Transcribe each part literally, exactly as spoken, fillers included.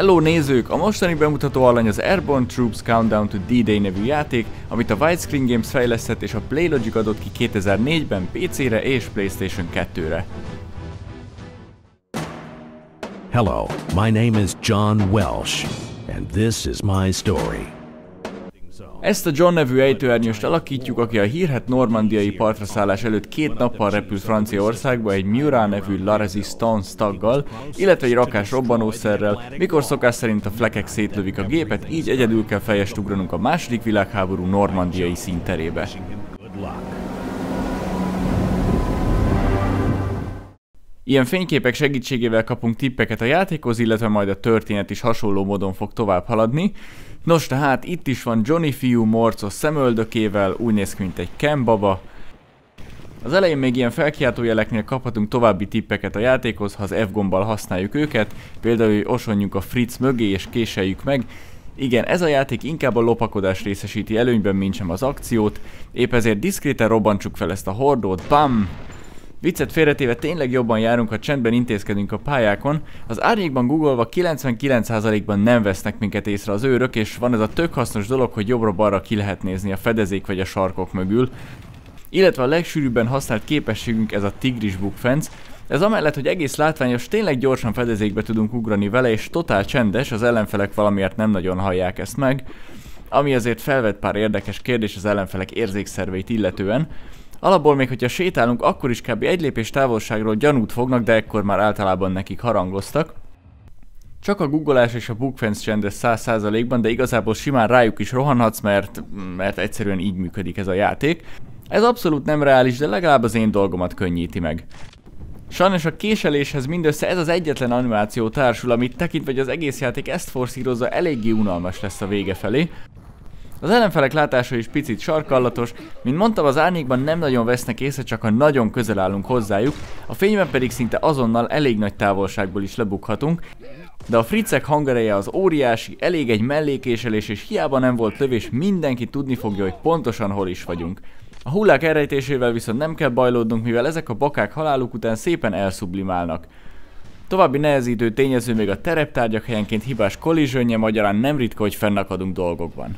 Hello nézők! A mostani bemutató alany az Airborne Troops Countdown to D-Day nevű játék, amit a Widescreen Games fejlesztett és a Playlogic adott ki kétezer-négyben pé cére és PlayStation kettőre. Hello, my name is John Welsh, and this is my story. Ezt a John nevű ejtőernyőst alakítjuk, aki a hírhedt normandiai partraszállás előtt két nappal repült Franciaországba egy Murat nevű La Resistance taggal, illetve egy rakás robbanószerrel, mikor szokás szerint a flekek szétlövik a gépet, így egyedül kell fejest ugranunk a második világháború normandiai színterébe. Ilyen fényképek segítségével kapunk tippeket a játékhoz, illetve majd a történet is hasonló módon fog tovább haladni. Nos, tehát itt is van Johnny fiú morcos szemöldökével, úgy néz ki, mint egy Ken baba. Az elején még ilyen felkiáltójeleknél kaphatunk további tippeket a játékhoz, ha az F gombbal használjuk őket, például, hogy osonjunk a Fritz mögé és késeljük meg. Igen, ez a játék inkább a lopakodás részesíti előnyben, mint sem az akciót, épp ezért diszkréten robbantsuk fel ezt a hordót, bam! Viccet félretéve tényleg jobban járunk, ha csendben intézkedünk a pályákon. Az árnyékban googolva kilencvenkilenc százalékban nem vesznek minket észre az őrök, és van ez a tök hasznos dolog, hogy jobbra-balra ki lehet nézni a fedezék vagy a sarkok mögül. Illetve a legsűrűbben használt képességünk ez a tigris bukfenc. Ez amellett, hogy egész látványos, tényleg gyorsan fedezékbe tudunk ugrani vele, és totál csendes, az ellenfelek valamiért nem nagyon hallják ezt meg. Ami azért felvet pár érdekes kérdés az ellenfelek érzékszerveit illetően. Alapból még hogyha sétálunk, akkor is kb. Egy lépés távolságról gyanút fognak, de ekkor már általában nekik harangoztak. Csak a googolás és a bukfenc csendes száz százalékban, de igazából simán rájuk is rohanhatsz, mert, mert egyszerűen így működik ez a játék. Ez abszolút nem reális, de legalább az én dolgomat könnyíti meg. Sajnos a késeléshez mindössze ez az egyetlen animáció társul, amit tekintve, hogy az egész játék ezt forszírozza, eléggé unalmas lesz a vége felé. Az ellenfelek látása is picit sarkallatos, mint mondtam, az árnyékban nem nagyon vesznek észre, csak ha nagyon közel állunk hozzájuk, a fényben pedig szinte azonnal elég nagy távolságból is lebukhatunk, de a fritzek hangereje az óriási, elég egy mellékéselés, és hiába nem volt lövés, mindenki tudni fogja, hogy pontosan hol is vagyunk. A hullák elrejtésével viszont nem kell bajlódnunk, mivel ezek a bakák haláluk után szépen elszublimálnak. További nehezítő tényező még a tereptárgyak helyenként hibás kollizsönje, magyarán nem ritka, hogy fennakadunk dolgokban.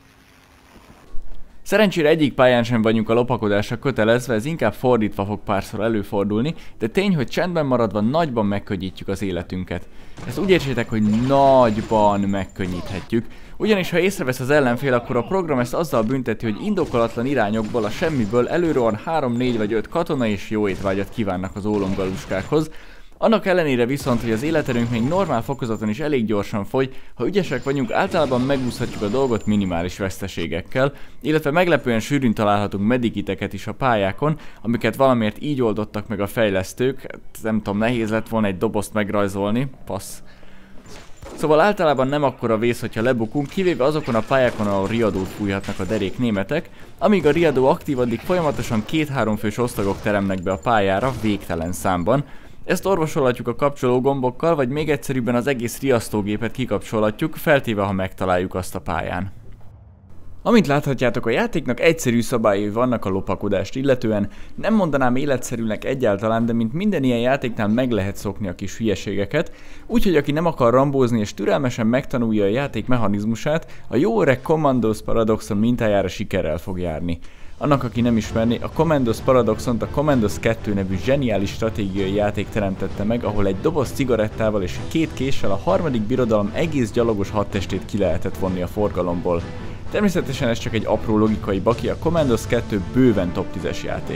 Szerencsére egyik pályán sem vagyunk a lopakodásra kötelezve, ez inkább fordítva fog párszor előfordulni, de tény, hogy csendben maradva nagyban megkönnyítjük az életünket. Ezt úgy értsétek, hogy nagyban megkönnyíthetjük, ugyanis ha észrevesz az ellenfél, akkor a program ezt azzal bünteti, hogy indokolatlan irányokból, a semmiből előrohan három, négy vagy öt katona és jó étvágyat kívánnak az ólomgaluskákhoz. Annak ellenére viszont, hogy az életerőnk még normál fokozaton is elég gyorsan fogy, ha ügyesek vagyunk, általában megúszhatjuk a dolgot minimális veszteségekkel, illetve meglepően sűrűn találhatunk medikiteket is a pályákon, amiket valamiért így oldottak meg a fejlesztők, nem tudom, nehéz lett volna egy dobozt megrajzolni, passz. Szóval általában nem akkora vész, hogyha lebukunk, kivéve azokon a pályákon, ahol riadót fújhatnak a derék németek. Amíg a riadó aktív, addig folyamatosan két-három fős osztagok teremnek be a pályára végtelen számban. Ezt orvosolhatjuk a kapcsoló gombokkal, vagy még egyszerűbben az egész riasztógépet kikapcsolhatjuk, feltéve ha megtaláljuk azt a pályán. Amint láthatjátok, a játéknak egyszerű szabályai vannak a lopakodást illetően, nem mondanám életszerűnek egyáltalán, de mint minden ilyen játéknál meg lehet szokni a kis hülyeségeket, úgyhogy aki nem akar rambózni és türelmesen megtanulja a játék mechanizmusát, a jó öreg Commandos Paradoxon mintájára sikerrel fog járni. Annak, aki nem ismerné, a Commandos Paradoxont a Commandos kettő nevű zseniális stratégiai játék teremtette meg, ahol egy doboz cigarettával és két késsel a harmadik birodalom egész gyalogos hadtestét ki lehetett vonni a forgalomból. Természetesen ez csak egy apró logikai baki, a Commandos kettő bőven top tízes játék.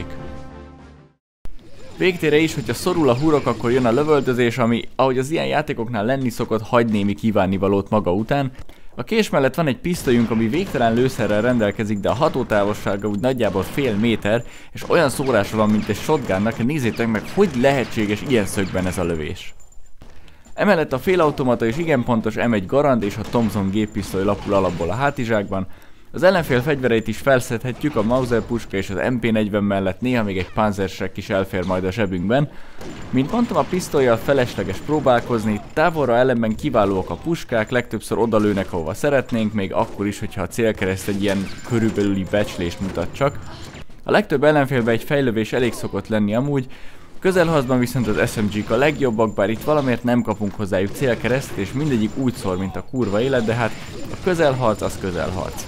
Végtére is, hogyha szorul a hurok, akkor jön a lövöldözés, ami, ahogy az ilyen játékoknál lenni szokott, hagy némi kívánnivalót maga után. A kés mellett van egy pisztolyunk, ami végtelen lőszerrel rendelkezik, de a hatótávolsága úgy nagyjából fél méter, és olyan szórása van, mint egy shotgunnak, nézzétek meg, hogy lehetséges ilyen szögben ez a lövés. Emellett a félautomata és igen pontos em egy Garand és a Thompson géppisztoly lapul alapból a hátizsákban. Az ellenfél fegyvereit is felszedhetjük, a Mauser puska és az em pé negyven mellett néha még egy Panzerschreck is elfér majd a zsebünkben. Mint mondtam, a pisztollyal felesleges próbálkozni, távolra ellenben kiválóak a puskák, legtöbbször odalőnek ahova szeretnénk, még akkor is, hogyha a célkereszt egy ilyen körülbelüli becslést mutat csak. A legtöbb ellenfélben egy fejlövés elég szokott lenni amúgy, Közelharcban viszont az es em gé-k a legjobbak, bár itt valamiért nem kapunk hozzájuk célkeresztet, és mindegyik úgy szól, mint a kurva élet, de hát a közelharc az közelharc.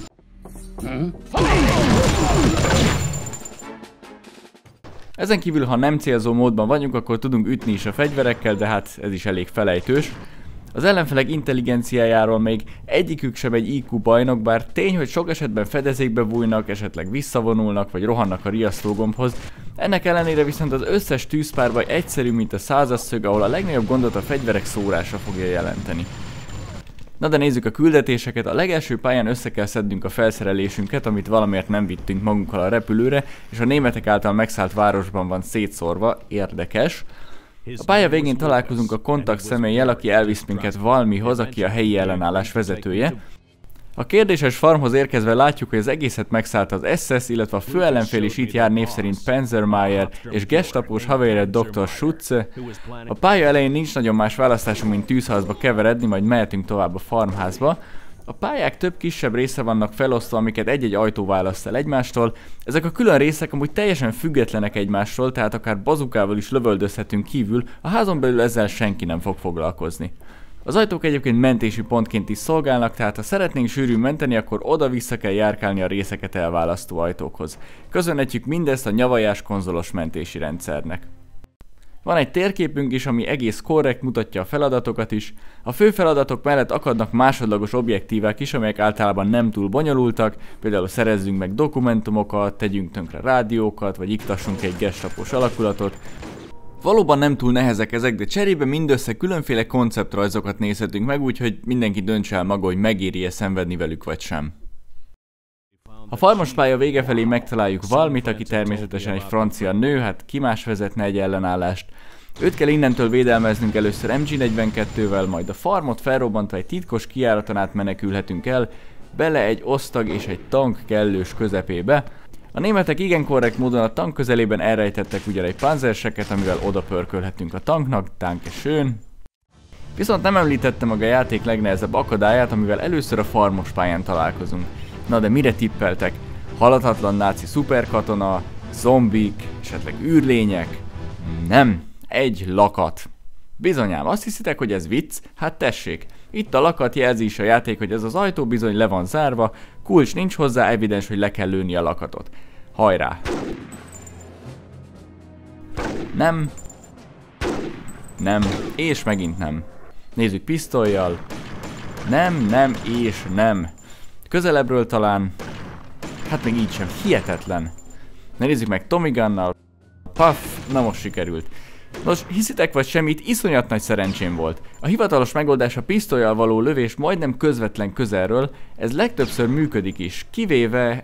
Ezen kívül, ha nem célzó módban vagyunk, akkor tudunk ütni is a fegyverekkel, de hát ez is elég felejtős. Az ellenfelek intelligenciájáról még egyikük sem egy í kú bajnok, bár tény, hogy sok esetben fedezékbe bújnak, esetleg visszavonulnak, vagy rohannak a riasztógombhoz. Ennek ellenére viszont az összes tűzpárbaj egyszerű, mint a százas szög, ahol a legnagyobb gondot a fegyverek szórása fogja jelenteni. Na de nézzük a küldetéseket. A legelső pályán össze kell szednünk a felszerelésünket, amit valamiért nem vittünk magunkkal a repülőre, és a németek által megszállt városban van szétszórva. Érdekes. A pálya végén találkozunk a kontakt személlyel, aki elvisz minket Valmihoz, aki a helyi ellenállás vezetője. A kérdéses farmhoz érkezve látjuk, hogy az egészet megszállta az es es, illetve a főellenfél is itt jár név szerint Panzermeier és gestapós havére doktor Schutze. A pálya elején nincs nagyon más választásunk, mint tűzharcba keveredni, majd mehetünk tovább a farmházba. A pályák több kisebb része vannak felosztva, amiket egy-egy ajtó választ el egymástól. Ezek a külön részek amúgy teljesen függetlenek egymástól, tehát akár bazukával is lövöldözhetünk kívül, a házon belül ezzel senki nem fog foglalkozni. Az ajtók egyébként mentési pontként is szolgálnak, tehát ha szeretnénk sűrűn menteni, akkor oda-vissza kell járkálni a részeket elválasztó ajtókhoz. Köszönhetjük mindezt a nyavajás konzolos mentési rendszernek. Van egy térképünk is, ami egész korrekt, mutatja a feladatokat is. A fő feladatok mellett akadnak másodlagos objektívák is, amelyek általában nem túl bonyolultak, például szerezzünk meg dokumentumokat, tegyünk tönkre rádiókat, vagy iktassunk egy gestapós alakulatot. Valóban nem túl nehezek ezek, de cserébe mindössze különféle konceptrajzokat nézhetünk meg, úgyhogy mindenki döntse el maga, hogy megéri-e szenvedni velük vagy sem. A farmos pálya vége felé megtaláljuk Valmit, aki természetesen egy francia nő, hát ki más vezetne egy ellenállást. Őt kell innentől védelmeznünk először em gé negyvenkettővel, majd a farmot felrobbantva egy titkos kijáraton át menekülhetünk el, bele egy osztag és egy tank kellős közepébe. A németek igen korrekt módon a tank közelében elrejtettek ugyan egy panzerseket, amivel oda pörkölhetünk a tanknak, danke schön. Viszont nem említettem meg a játék legnehezebb akadályát, amivel először a farmos pályán találkozunk. Na de mire tippeltek? Halhatatlan náci szuperkatona, zombik, esetleg űrlények? Nem, egy lakat. Bizonyám, azt hiszitek, hogy ez vicc? Hát tessék, itt a lakat jelzi is a játék, hogy ez az ajtó bizony le van zárva, kulcs nincs hozzá, evidens, hogy le kell lőni a lakatot. Hajrá! Nem. Nem, és megint nem. Nézzük pisztollyal. Nem, nem és nem. Közelebbről talán. Hát még így sem. Hihetetlen. Na nézzük meg Tommy Gunnal. Puff, na most sikerült. Nos, hiszitek vagy semmit, iszonyat nagy szerencsém volt. A hivatalos megoldás a pisztollyal való lövés majdnem közvetlen közelről, ez legtöbbször működik is, kivéve...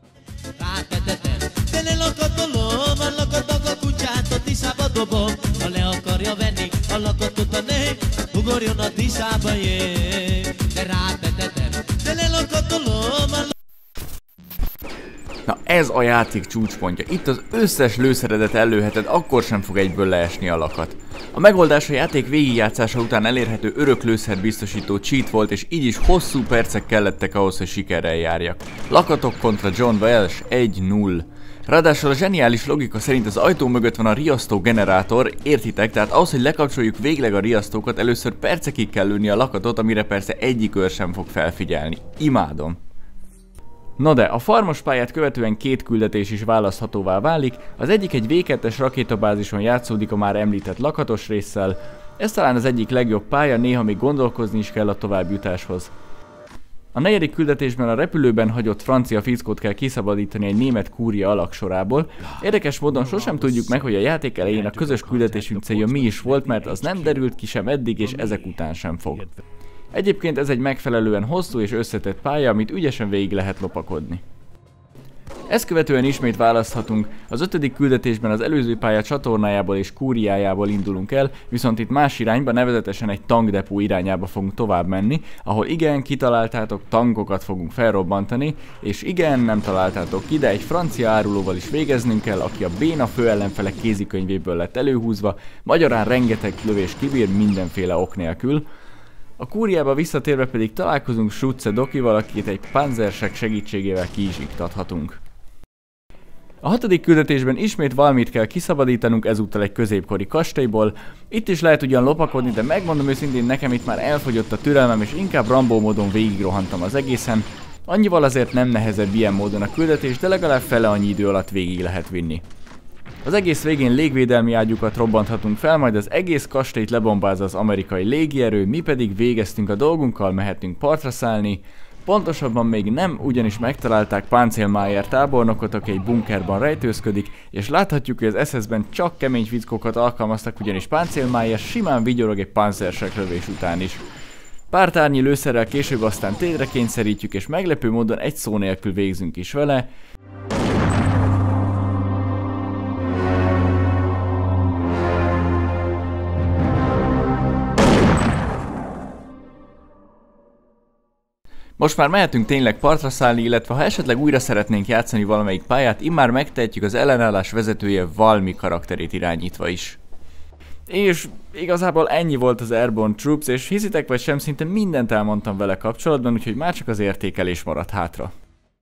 Na ez a játék csúcspontja. Itt az összes lőszeredet ellőheted, akkor sem fog egyből leesni a lakat. A megoldás a játék végigjátszása után elérhető örök lőszer biztosító cheat volt, és így is hosszú percek kellettek ahhoz, hogy sikerrel járjak. Lakatok kontra John Welsh egy null. Ráadásul a zseniális logika szerint az ajtó mögött van a riasztó generátor, értitek? Tehát ahhoz, hogy lekapcsoljuk végleg a riasztókat, először percekig kell lőni a lakatot, amire persze egyik őr sem fog felfigyelni. Imádom. Na de, a farmos pályát követően két küldetés is választhatóvá válik, az egyik egy vé kettes rakétabázison játszódik a már említett lakatos résszel, ez talán az egyik legjobb pálya, néha még gondolkozni is kell a továbbjutáshoz. A negyedik küldetésben a repülőben hagyott francia fickót kell kiszabadítani egy német kúria alaksorából. Érdekes módon sosem tudjuk meg, hogy a játék elején a közös küldetésünk célja mi is volt, mert az nem derült ki sem eddig, és ezek után sem fog. Egyébként ez egy megfelelően hosszú és összetett pálya, amit ügyesen végig lehet lopakodni. Ezt követően ismét választhatunk, az ötödik küldetésben az előző pálya csatornájából és kúriájából indulunk el, viszont itt más irányba, nevezetesen egy tankdepó irányába fogunk tovább menni, ahol igen, kitaláltátok, tankokat fogunk felrobbantani, és igen, nem találtátok ki, de egy francia árulóval is végeznünk kell, aki a béna főellenfelek kézikönyvéből lett előhúzva, magyarán rengeteg lövés kibír mindenféle ok nélkül. A kúriába visszatérve pedig találkozunk Schutze Dokival, akit egy panzersek segítségével ki is iktathatunk. A hatodik küldetésben ismét valamit kell kiszabadítanunk, ezúttal egy középkori kastélyból. Itt is lehet ugyan lopakodni, de megmondom őszintén, nekem itt már elfogyott a türelmem, és inkább Rambo módon végigrohantam az egészen. Annyival azért nem nehezebb ilyen módon a küldetés, de legalább fele annyi idő alatt végig lehet vinni. Az egész végén légvédelmi ágyukat robbanthatunk fel, majd az egész kastélyt lebombázza az amerikai légierő, mi pedig végeztünk a dolgunkkal, mehetünk partra szállni. Pontosabban még nem, ugyanis megtalálták Páncélmájer tábornokot, aki egy bunkerban rejtőzködik, és láthatjuk, hogy az es es-ben csak kemény fickókat alkalmaztak, ugyanis Páncélmájer simán vigyorog egy panzersek lövés után is. Pár tárnyi lőszerrel később aztán térdre kényszerítjük, és meglepő módon egy szó nélkül végzünk is vele. Most már mehetünk tényleg partra szállni, illetve ha esetleg újra szeretnénk játszani valamelyik pályát, immár megtehetjük az ellenállás vezetője Valmy karakterét irányítva is. És igazából ennyi volt az Airborne Troops, és hiszitek vagy sem, szinte mindent elmondtam vele kapcsolatban, úgyhogy már csak az értékelés maradt hátra.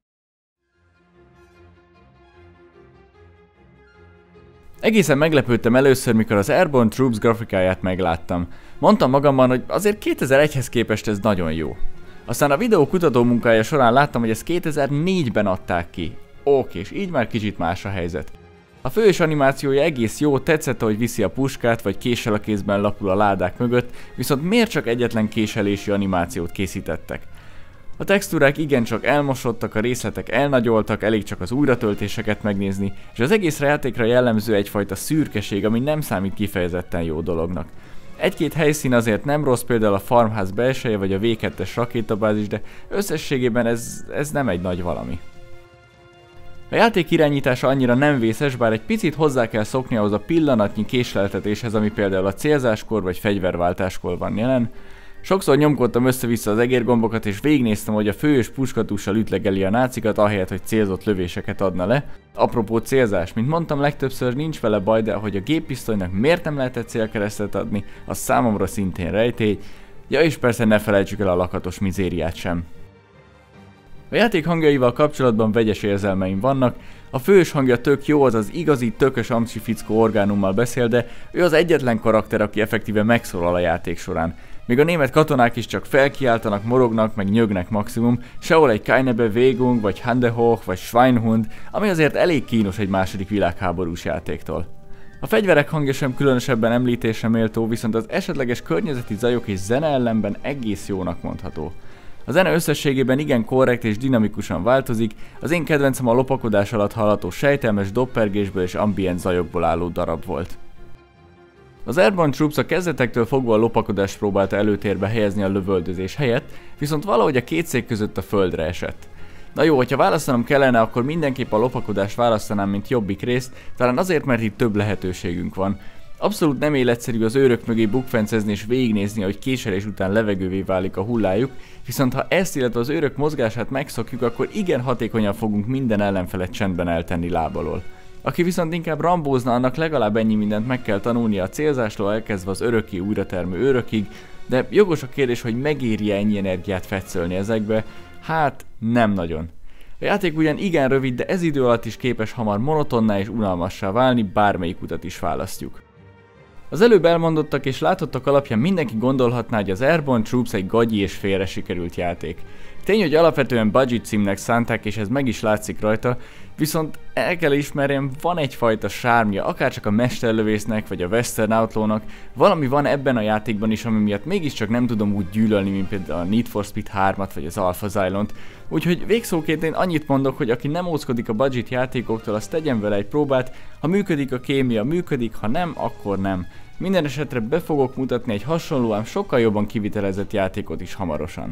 Egészen meglepődtem először, mikor az Airborne Troops grafikáját megláttam. Mondtam magamban, hogy azért kétezer-egyhez képest ez nagyon jó. Aztán a videó kutató munkája során láttam, hogy ezt kétezer-négyben adták ki. Oké, és így már kicsit más a helyzet. A fős animációja egész jó, tetszett, hogy viszi a puskát, vagy késsel a kézben lapul a ládák mögött, viszont miért csak egyetlen késelési animációt készítettek? A textúrák igencsak elmosodtak, a részletek elnagyoltak, elég csak az újratöltéseket megnézni, és az egész játékra jellemző egyfajta szürkeség, ami nem számít kifejezetten jó dolognak. Egy-két helyszín azért nem rossz, például a farmház belseje vagy a vé kettes rakétabázis, de összességében ez, ez nem egy nagy valami. A játék irányítása annyira nem vészes, bár egy picit hozzá kell szokni ahhoz a pillanatnyi késleltetéshez, ami például a célzáskor vagy fegyverváltáskor van jelen. Sokszor nyomkodtam össze-vissza az egérgombokat, és végignéztem, hogy a fős puskatussal ütlegeli a nácikat, ahelyett, hogy célzott lövéseket adna le. Apropó célzás, mint mondtam, legtöbbször nincs vele baj, de hogy a géppisztolynak miért nem lehetett célkeresztet adni, az számomra szintén rejtély. Ja, és persze ne felejtsük el a lakatos mizériát sem. A játék hangjaival kapcsolatban vegyes érzelmeim vannak. A fős hangja tök jó, az az igazi tökös amcsi fickó orgánummal beszél, de ő az egyetlen karakter, aki effektíve megszólal a játék során. Még a német katonák is csak felkiáltanak, morognak, meg nyögnek maximum, sehol egy Keine Bewegung, vagy Hände hoch, vagy Schweinhund, ami azért elég kínos egy második világháborús játéktól. A fegyverek hangja sem különösebben említésre méltó, viszont az esetleges környezeti zajok és zene ellenben egész jónak mondható. A zene összességében igen korrekt és dinamikusan változik, az én kedvencem a lopakodás alatt hallható sejtelmes doppergésből és ambient zajokból álló darab volt. Az Airborne Troops a kezdetektől fogva a lopakodást próbálta előtérbe helyezni a lövöldözés helyett, viszont valahogy a két szék között a földre esett. Na jó, hogyha választanom kellene, akkor mindenképp a lopakodást választanám, mint jobbik részt, talán azért, mert itt több lehetőségünk van. Abszolút nem életszerű az őrök mögé bukfencezni és végignézni, hogy késelés után levegővé válik a hullájuk, viszont ha ezt, illetve az őrök mozgását megszokjuk, akkor igen hatékonyan fogunk minden ellenfelet csendben eltenni lábalól. Aki viszont inkább rambózna, annak legalább ennyi mindent meg kell tanulnia a célzástól elkezdve az öröki újratermő őrökig, de jogos a kérdés, hogy megéri-e ennyi energiát fetszölni ezekbe? Hát nem nagyon. A játék ugyan igen rövid, de ez idő alatt is képes hamar monotonná és unalmassá válni, bármelyik utat is választjuk. Az előbb elmondottak és látottak alapján mindenki gondolhatná, hogy az Airborne Troops egy gagyi és félre sikerült játék. Tény, hogy alapvetően budget címnek szánták, és ez meg is látszik rajta, viszont el kell ismerjem, van egyfajta sármja, akárcsak a mesterlövésznek vagy a Western Outlawnak, valami van ebben a játékban is, ami miatt mégiscsak nem tudom úgy gyűlölni, mint például a Need for Speed hármat vagy az Alpha Zylont. Úgyhogy végszóként én annyit mondok, hogy aki nem óckodik a budget játékoktól, az tegyen vele egy próbát, ha működik a kémia, működik, ha nem, akkor nem. Minden esetre be fogok mutatni egy hasonló, ám sokkal jobban kivitelezett játékot is hamarosan.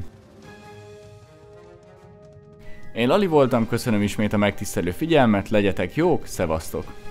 Én Lali voltam, köszönöm ismét a megtisztelő figyelmet, legyetek jók, szevasztok!